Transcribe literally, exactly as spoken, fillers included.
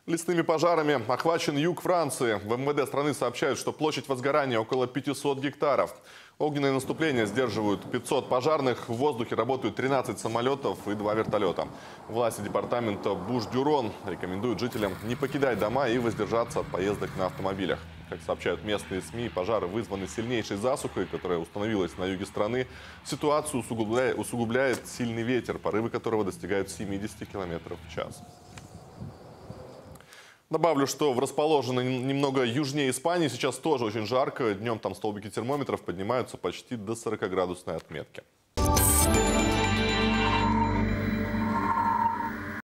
Лесными пожарами охвачен юг Франции. В эм вэ дэ страны сообщают, что площадь возгорания около пятисот гектаров. Огненное наступление сдерживают пятьсот пожарных. В воздухе работают тринадцать самолетов и два вертолета. Власти департамента Буш-Дюрон рекомендуют жителям не покидать дома и воздержаться от поездок на автомобилях. Как сообщают местные СМИ, пожары вызваны сильнейшей засухой, которая установилась на юге страны. Ситуацию усугубляет, усугубляет сильный ветер, порывы которого достигают семидесяти километров в час. Добавлю, что в расположенной немного южнее Испании сейчас тоже очень жарко. Днем там столбики термометров поднимаются почти до сорокаградусной отметки.